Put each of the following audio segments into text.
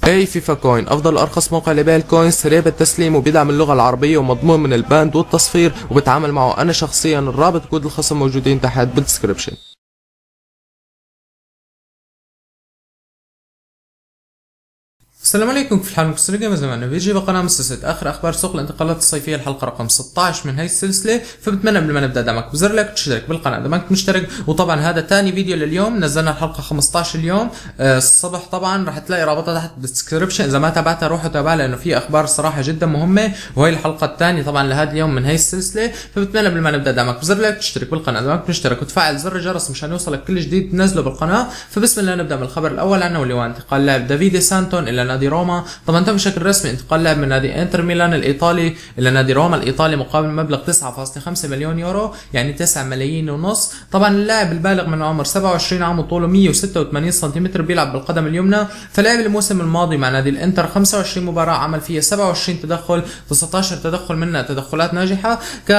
اي فيفا كوين افضل ارخص موقع لبيع الكوين، سريع بالتسليم وبيدعم اللغه العربيه ومضمون من الباند والتصفير وبتعامل معه انا شخصيا. الرابط كود الخصم موجودين تحت بالدسكربشن. السلام عليكم، في الحال مكسر جيمز معنا فيديو بقناه مؤسسة اخر اخبار سوق الانتقالات الصيفيه، الحلقه رقم 16 من هاي السلسله. فبتمنى قبل ما نبدا دعمك بزر لايك وتشترك بالقناه اذا ما كنت مشترك. وطبعا هذا ثاني فيديو لليوم، نزلنا الحلقه 15 اليوم الصبح. طبعا راح تلاقي رابطها تحت بالدسكربشن، اذا ما تابعتها روحوا تابعها لانه في اخبار الصراحه جدا مهمه، وهي الحلقه الثانيه طبعا لهذا اليوم من هاي السلسله. فبتمنى قبل ما نبدا دعمك بزر لايك وتشترك بالقناه اذا ما كنت مشترك، وتفعل زر الجرس مشان يوصلك كل جديد تنزله بالقناه. فبسم الله نبدا من الخبر الاول عنا، واللي هو انتقال لاعب دافيد سانتون الى نادي روما. طبعا تم بشكل رسمي انتقال لاعب من نادي انتر ميلان الايطالي الى نادي روما الايطالي مقابل مبلغ 9.5 مليون يورو، يعني 9 ملايين ونص. طبعا اللاعب البالغ من عمر 27 عام وطوله 186 سم، بيلعب بالقدم اليمنى. فلعب الموسم الماضي مع نادي الانتر 25 مباراه، عمل فيها 27 تدخل، 19 تدخل منها تدخلات ناجحه.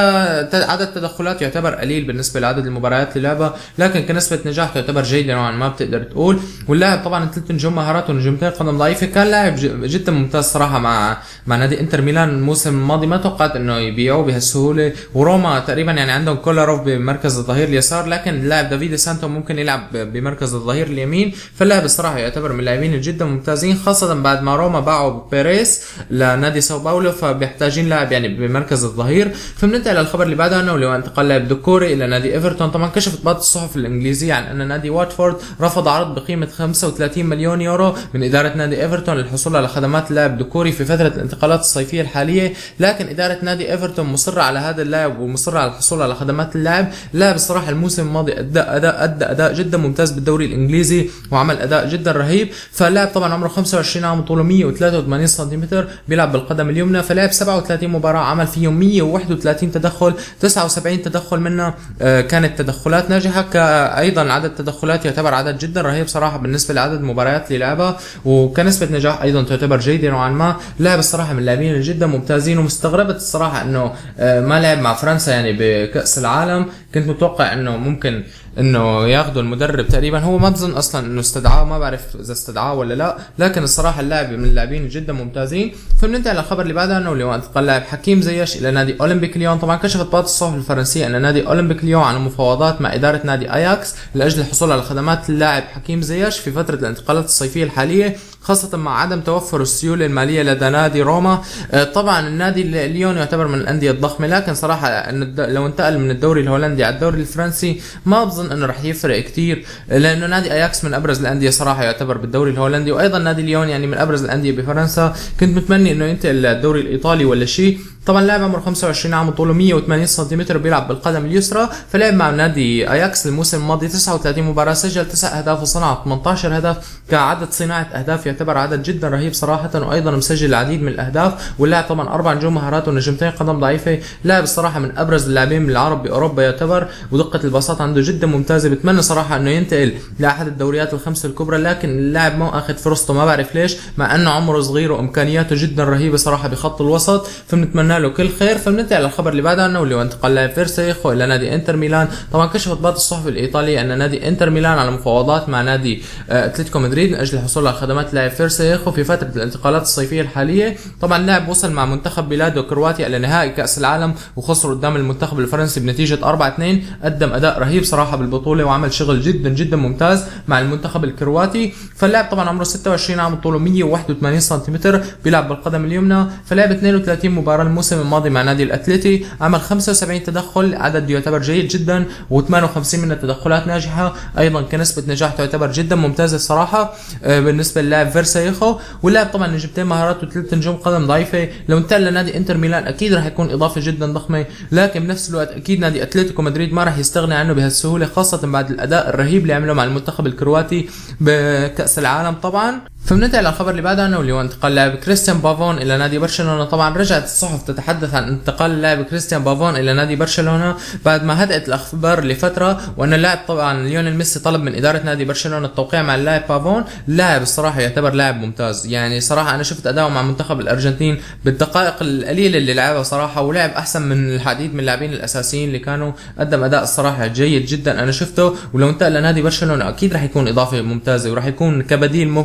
كعدد تدخلات يعتبر قليل بالنسبه لعدد المباريات اللي لعبها، لكن كنسبه نجاح تعتبر جيده نوعا ما بتقدر تقول. واللاعب طبعا 3 نجوم مهارات ونجومتين قدم ضعيفه. كان لاعب جدا ممتاز صراحه مع نادي انتر ميلان الموسم الماضي. ما توقعت انه يبيعوه بهالسهوله، وروما تقريبا يعني عندهم كولاروف بمركز الظهير اليسار، لكن اللاعب دافيد سانتو ممكن يلعب بمركز الظهير اليمين. فاللاعب الصراحه يعتبر من اللاعبين الجدا ممتازين، خاصه بعد ما روما باعوا بيريز لنادي ساو باولو، فبيحتاجين لاعب يعني بمركز الظهير. فبننتقل للخبر اللي بعده واللي هو انتقال لاعب دوكوري الى نادي ايفرتون. طبعا كشفت بعض الصحف الانجليزيه عن ان نادي واتفورد رفض عرض بقيمه 35 مليون يورو من اداره نادي ايفرتون للحصول على خدمات اللاعب دوكوري في فتره الانتقالات الصيفيه الحاليه، لكن اداره نادي ايفرتون مصره على هذا اللاعب ومصره على الحصول على خدمات اللاعب. اللاعب الصراحه الموسم الماضي ادى اداء جدا ممتاز بالدوري الانجليزي وعمل اداء جدا رهيب. فاللاعب طبعا عمره 25 عام وطوله 183 سم، بيلعب بالقدم اليمنى. فلعب 37 مباراه، عمل فيهم 131 تدخل، 79 تدخل منها كانت تدخلات ناجحه. ايضا عدد تدخلات يعتبر عدد جدا رهيب صراحه بالنسبه لعدد المباريات اللي لعبها، وكنسبه نجاح ايضا تعتبر جيده نوعا ما. لاعب الصراحه من اللاعبين جدا ممتازين، ومستغربت الصراحه انه ما لعب مع فرنسا يعني بكاس العالم. كنت متوقع انه ممكن انه ياخذوا المدرب، تقريبا هو ما بظن اصلا انه استدعاه، ما بعرف اذا استدعاه ولا لا، لكن الصراحه اللاعب من اللاعبين جدا ممتازين. فبننتقل للخبر اللي بعده واللي هو انتقال لاعب حكيم زياش الى نادي اولمبيك ليون. طبعا كشفت بعض الصحف الفرنسيه ان نادي اولمبيك ليون على مفاوضات مع اداره نادي اياكس لاجل الحصول على خدمات اللاعب حكيم زياش في فتره الانتقالات الصيفيه الحاليه، خاصه مع عدم توفر السيوله الماليه لدى نادي روما. طبعا النادي ليون يعتبر من الانديه الضخمه، لكن صراحه لو انتقل من الدوري الهولندي على الدوري الفرنسي ما بظن انه راح يفرق كثير، لانه نادي اياكس من ابرز الانديه صراحه يعتبر بالدوري الهولندي، وايضا نادي ليون يعني من ابرز الانديه بفرنسا. كنت متمني انه ينتقل للدوري الايطالي ولا شيء. طبعا لاعب عمره 25 عام وطوله 180 سم، بيلعب بالقدم اليسرى. فلعب مع نادي اياكس الموسم الماضي 39 مباراه، سجل 9 اهداف وصنع 18 هدف. كعدد صناعه اهداف يعتبر عدد جدا رهيب صراحه، وايضا مسجل العديد من الاهداف. واللاعب طبعا 4 نجوم مهارات ونجمتين قدم ضعيفه. لاعب الصراحه من ابرز اللاعبين من العرب باوروبا يعتبر، ودقه الباصات عنده جدا ممتازه. بتمنى صراحه انه ينتقل لاحد الدوريات الخمسه الكبرى، لكن اللاعب ما اخذ فرصته، ما بعرف ليش، مع انه عمره صغير وامكانياته جدا رهيبه صراحه بخط الوسط. فبنتمنى له كل خير. فبننتقل للخبر اللي بعده واللي هو انتقال لاعب فيرسيخو الى نادي انتر ميلان. طبعا كشفت بعض الصحف الايطاليه ان نادي انتر ميلان على مفاوضات مع نادي اتلتيكو مدريد من اجل الحصول على خدمات لاعب فيرسيخو في فتره الانتقالات الصيفيه الحاليه. طبعا اللاعب وصل مع منتخب بلاده كرواتيا الى نهائي كاس العالم، وخسر قدام المنتخب الفرنسي بنتيجه 4-2. قدم اداء رهيب صراحه بالبطوله، وعمل شغل جدا جدا ممتاز مع المنتخب الكرواتي. فاللاعب طبعا عمره 26 عام وطوله 181 سم، بيلعب بالقدم اليمنى. فلعب 32 مباراه الموسم الماضي مع نادي الاتليتي، عمل 75 تدخل، عدد يعتبر جيد جدا، و58 من التدخلات ناجحه. ايضا كنسبه نجاح تعتبر جدا ممتازه الصراحه بالنسبه للاعب فيرسيخو. واللاعب طبعا نجمتين مهارات و3 نجوم قدم ضعيفه. لو انتقل لنادي انتر ميلان اكيد راح يكون اضافه جدا ضخمه، لكن بنفس الوقت اكيد نادي اتلتيكو مدريد ما راح يستغني عنه بهالسهوله، خاصه بعد الاداء الرهيب اللي عمله مع المنتخب الكرواتي بكاس العالم طبعا. فبننتقل للخبر اللي بعده واللي هو انتقال لاعب كريستيان بافون الى نادي برشلونه. طبعا رجعت الصحف تتحدث عن انتقال اللاعب كريستيان بافون الى نادي برشلونه بعد ما هدأت الاخبار لفتره، وان اللاعب طبعا ليونيل ميسي طلب من اداره نادي برشلونه التوقيع مع اللاعب بافون. اللاعب الصراحه يعتبر لاعب ممتاز، يعني صراحه انا شفت اداؤه مع منتخب الارجنتين بالدقائق القليله اللي لعبها صراحه، ولعب احسن من العديد من اللاعبين الاساسيين اللي كانوا. قدم اداء الصراحه جيد جدا انا شفته، ولو انتقل لنادي برشلونه اكيد راح يكون اضافه ممتازه، وراح يكون كبديل ممكن لو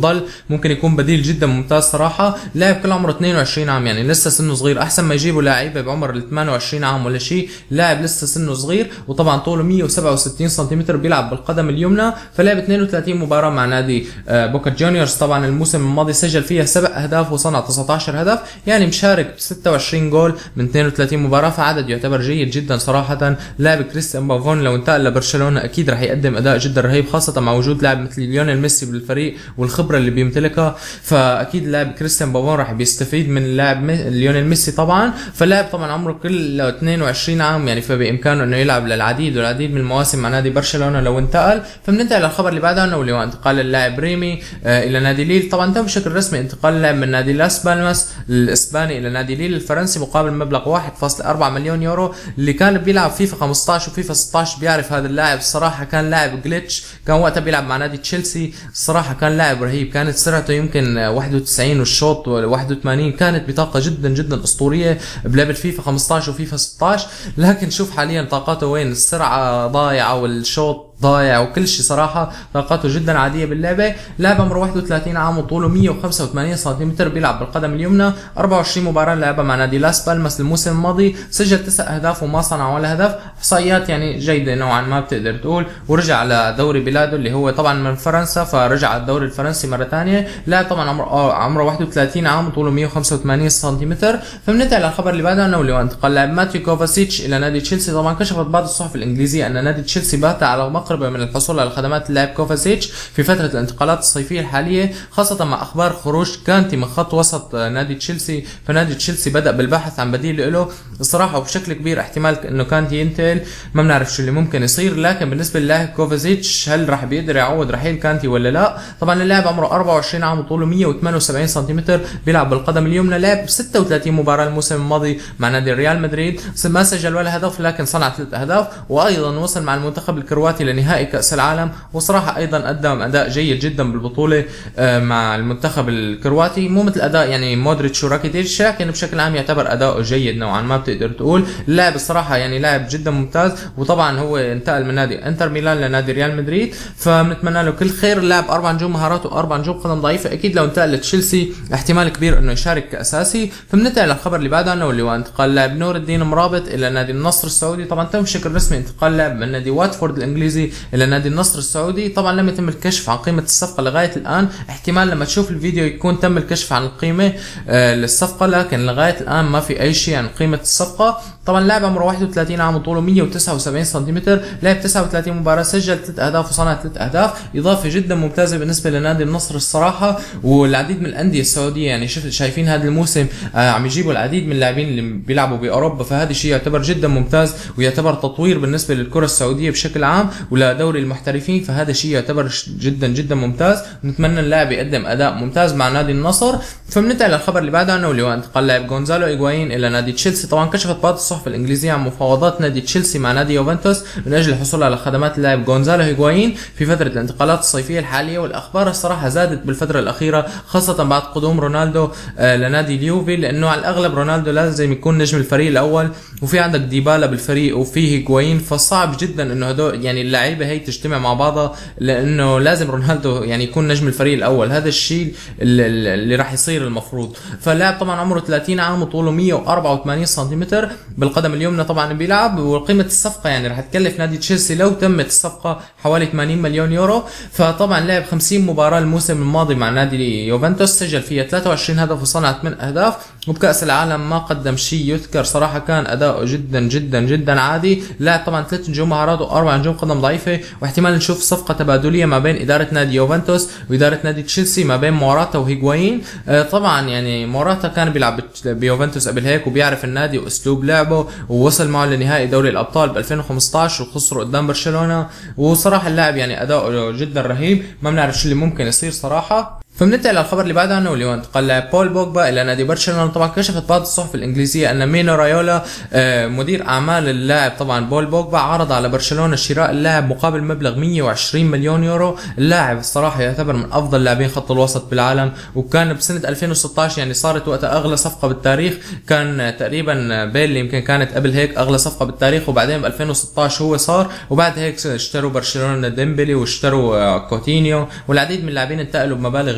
ويضل ممكن يكون بديل جدا ممتاز صراحه. لاعب كل عمره 22 عام، يعني لسه سنه صغير، احسن ما يجيبوا لاعيبه بعمر ال 28 عام ولا شيء. لاعب لسه سنه صغير، وطبعا طوله 167 سم، بيلعب بالقدم اليمنى. فلعب 32 مباراه مع نادي بوكا جونيورز. طبعا الموسم الماضي سجل فيها 7 اهداف وصنع 19 هدف، يعني مشارك ب 26 جول من 32 مباراه، فعدد يعتبر جيد جدا صراحه. لاعب كريستيان بافون لو انتقل لبرشلونه اكيد رح يقدم اداء جدا رهيب، خاصه مع وجود لاعب مثل ليونيل ميسي بالفريق والخبره اللي بيمتلكها. فاكيد لاعب كريستيان بافون رح بيستفيد من لاعب ليونيل ميسي طبعا. فلاعب طبعا عمره كل 22 عام، يعني فبامكانه انه يلعب للعديد والعديد من المواسم مع نادي برشلونه لو انتقل. فبننتقل للخبر اللي بعده انه اللي هو انتقال اللاعب ريمي الى نادي ليل. طبعا تم بشكل رسمي انتقال اللاعب من نادي لاس بالماس الاسباني الى نادي ليل الفرنسي مقابل مبلغ 1.4 مليون يورو. اللي كان بيلعب فيفا 15 وفيفا 16 بيعرف هذا اللاعب الصراحه، كان لاعب جليتش، كان وقتها بيلعب مع نادي تشيلسي. الصراحه كان لاعب رهيب، كانت سرعته يمكن 91 والشوط 81، كانت بطاقه جدا جدا اسطوريه بلعبه فيفا 15 وفيفا 16. لكن شوف حاليا طاقته وين، السرعه ضايعه والشوط ضايع وكل شيء صراحه، طاقته جدا عاديه باللعبه. لاعب عمره 31 عام وطوله 185 سم، بيلعب بالقدم اليمنى. 24 مباراه لعبها مع نادي لاس بالماس الموسم الماضي، سجل 9 اهداف وما صنع ولا هدف، احصائيات يعني جيده نوعا ما بتقدر تقول. ورجع على دوري بلاده اللي هو طبعا من فرنسا، فرجع على الدوري الفرنسي مره ثانيه. لاعب طبعا عمره 31 عام وطوله 185 سم. فبننتقل للخبر اللي بعده انه اللي هو انتقال لاعب ماتيو كوفاسيتش الى نادي تشيلسي. طبعا كشفت بعض الصحف الانجليزيه ان نادي تشيلسي بات على مقربه من الحصول على خدمات اللاعب كوفاسيتش في فتره الانتقالات الصيفيه الحاليه، خاصه مع اخبار خروج كانتي من خط وسط نادي تشيلسي. فنادي تشيلسي بدا بالبحث عن بديل له الصراحه، وبشكل كبير احتمال انه كانتي ينتقل، ما بنعرف شو اللي ممكن يصير. لكن بالنسبه للاعب كوفاسيتش هل راح بيقدر يعوض رحيل كانتي ولا لا؟ طبعا اللاعب عمره 24 عام وطوله 178 سم، بيلعب بالقدم اليمنى. لعب 36 مباراه الموسم الماضي مع نادي ريال مدريد، ما سجل ولا هدف لكن صنع 3 اهداف. وايضا وصل مع المنتخب الكرواتي لنهائي كاس العالم، وصراحه ايضا قدم اداء جيد جدا بالبطوله مع المنتخب الكرواتي، مو مثل اداء يعني مودريتش وراكيتيتش، لكن بشكل عام يعتبر اداؤه جيد نوعا ما بتقدر تقول. اللاعب الصراحه يعني لاعب جدا ممتاز، وطبعا هو انتقل من نادي انتر ميلان لنادي ريال مدريد، فبنتمنى له كل خير. اللاعب 4 نجوم مهاراته 4 نجوم قدم ضعيفه، اكيد لو انتقل لتشيلسي احتمال كبير انه يشارك كاساسي. فبننتقل للخبر اللي بعده انه اللي هو انتقال لاعب نور الدين مرابط الى نادي النصر السعودي. طبعا تم بشكل رسمي انتقال لاعب من نادي واتفورد الانجليزي الى نادي النصر السعودي. طبعا لم يتم الكشف عن قيمه الصفقه لغايه الان، احتمال لما تشوف الفيديو يكون تم الكشف عن القيمه للصفقه، لكن لغايه الان ما في اي شيء عن قيمه الصفقه. طبعا اللاعب عمره 31 عام وطوله 179 سم، لعب 39 مباراه، سجل 3 اهداف وصنع 3 اهداف، اضافه جدا ممتازه بالنسبه لنادي النصر الصراحه. والعديد من الانديه السعوديه يعني شايفين هذا الموسم عم يجيبوا العديد من اللاعبين اللي بيلعبوا باوروبا، فهذا شيء يعتبر جدا ممتاز ويعتبر تطوير بالنسبه للكره السعوديه بشكل عام ولدوري المحترفين، فهذا شيء يعتبر جدا جدا ممتاز. نتمنى اللاعب يقدم اداء ممتاز مع نادي النصر. فبننتقل للخبر اللي بعده انه اللي هو انتقال لاعب غونزالو ايغوايين الى نادي تشيلسي. طبعا كشفت بعض الصحف الانجليزيه عن مفاوضات نادي تشيلسي مع نادي يوفنتوس من اجل الحصول على خدمات اللاعب غونزالو ايغوايين في فتره الانتقالات الصيفيه الحاليه، والاخبار الصراحه زادت بالفتره الاخيره خاصه بعد قدوم رونالدو لنادي اليوفي، لانه على الاغلب رونالدو لازم يكون نجم الفريق الاول، وفي عندك ديبالا بالفريق وفيه هيغوايين، فصعب جدا انه هدول يعني اللعيبه هي تجتمع مع بعضها، لانه لازم رونالدو يعني يكون نجم الفريق الاول. هذا الشيء اللي راح يصير المفروض. فاللاعب طبعا عمره 30 عام وطوله 184 سم، بالقدم اليمنى طبعا بيلعب. وقيمه الصفقه يعني راح تكلف نادي تشيلسي لو تمت الصفقه حوالي 80 مليون يورو. فطبعا لعب 50 مباراه الموسم الماضي مع نادي يوفنتوس، سجل فيها 23 هدف وصنع 8 اهداف، وبكاس العالم ما قدم شيء يذكر صراحه، كان اداؤه جدا جدا جدا عادي. لاعب طبعا 3 نجوم مهارات و4 نجوم قدم ضعيفه، واحتمال نشوف صفقه تبادليه ما بين اداره نادي يوفنتوس واداره نادي تشيلسي ما بين موراتا وهيغوايين. طبعا يعني موراتا كان بيلعب بيوفنتوس قبل هيك وبيعرف النادي واسلوب لعبه، ووصل معه لنهائي دوري الابطال ب 2015 وخسروا قدام برشلونه، وصراحه اللاعب يعني اداؤه جدا رهيب، ما بنعرف شو اللي ممكن يصير صراحه. فبننتقل للخبر اللي بعده انه اللي هو انتقال لاعب بول بوجبا الى نادي برشلونه. طبعا كشفت بعض الصحف الانجليزيه ان مينو رايولا مدير اعمال اللاعب طبعا بول بوجبا عرض على برشلونه شراء اللاعب مقابل مبلغ 120 مليون يورو. اللاعب الصراحه يعتبر من افضل لاعبين خط الوسط بالعالم، وكان بسنه 2016 يعني صارت وقتها اغلى صفقه بالتاريخ، كان تقريبا بيلي يمكن كانت قبل هيك اغلى صفقه بالتاريخ، وبعدين ب 2016 هو صار، وبعد هيك اشتروا برشلونه ديمبلي واشتروا كوتينيو، والعديد من اللاعبين انتقلوا بمبالغ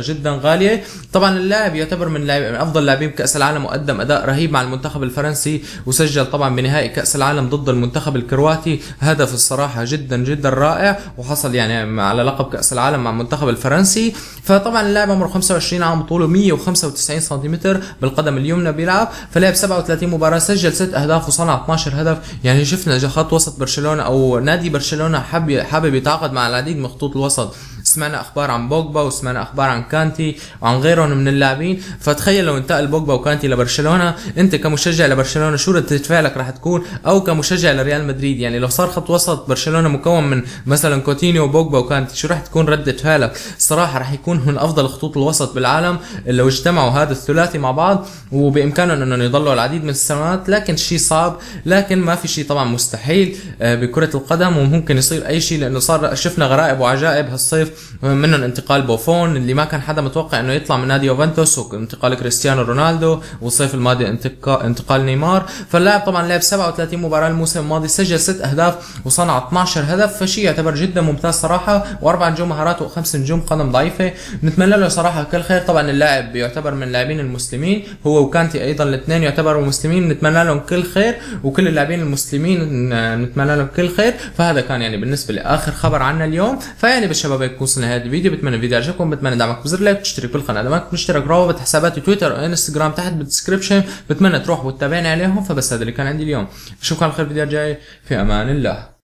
جدا غاليه. طبعا اللاعب يعتبر من افضل لاعبين بكاس العالم، وقدم اداء رهيب مع المنتخب الفرنسي، وسجل طبعا بنهائي كاس العالم ضد المنتخب الكرواتي هدف الصراحه جدا جدا رائع، وحصل يعني على لقب كاس العالم مع المنتخب الفرنسي. فطبعا اللاعب عمره 25 عام، طوله 195 سنتيمتر، بالقدم اليمنى بيلعب. فلعب 37 مباراه، سجل 6 اهداف وصنع 12 هدف. يعني شفنا خط وسط برشلونه او نادي برشلونه حابب يتعاقد مع العديد من خطوط الوسط. سمعنا اخبار عن بوجبا، وسمعنا اخبار عن كانتي وعن غيرهم من اللاعبين. فتخيل لو انتقل بوجبا وكانتي لبرشلونه، انت كمشجع لبرشلونه شو ردة فعلك راح تكون؟ او كمشجع لريال مدريد، يعني لو صار خط وسط برشلونه مكون من مثلا كوتينيو وبوجبا وكانتي، شو راح تكون ردة فعلك؟ الصراحه راح يكون من افضل خطوط الوسط بالعالم لو اجتمعوا هذا الثلاثي مع بعض، وبامكانهم انهم يضلوا العديد من السنوات. لكن شيء صعب، لكن ما في شيء طبعا مستحيل بكره القدم، وممكن يصير اي شيء، لانه صار شفنا غرائب وعجائب هالصيف، منهم انتقال بوفون اللي ما كان حدا متوقع انه يطلع من نادي يوفنتوس، وانتقال كريستيانو رونالدو، والصيف الماضي انتقال نيمار. فاللاعب طبعا لعب 37 مباراه الموسم الماضي، سجل 6 اهداف وصنع 12 هدف، فشيء يعتبر جدا ممتاز صراحه. و4 نجوم مهارات و5 نجوم قدم ضعيفه. نتمنى له صراحه كل خير. طبعا اللاعب يعتبر من اللاعبين المسلمين، هو وكانتي ايضا الاثنين يعتبروا مسلمين، نتمنى لهم كل خير، وكل اللاعبين المسلمين نتمنى لهم كل خير. فهذا كان يعني بالنسبه لاخر خبر عنا اليوم. فيعني بالشباب هيك وصلنا لهذا الفيديو. بتمنى الفيديو عجبكم، بتمنى دعمك بزر لايك وتشترك بالقناه. اذا ما كنت مشترك، روابط حساباتي تويتر وانستغرام تحت بالدسكربشن، بتمنى تروح وتتابعني عليهم. فبس هذا اللي كان عندي اليوم، اشوفكم على خير الفيديو الجاي، في امان الله.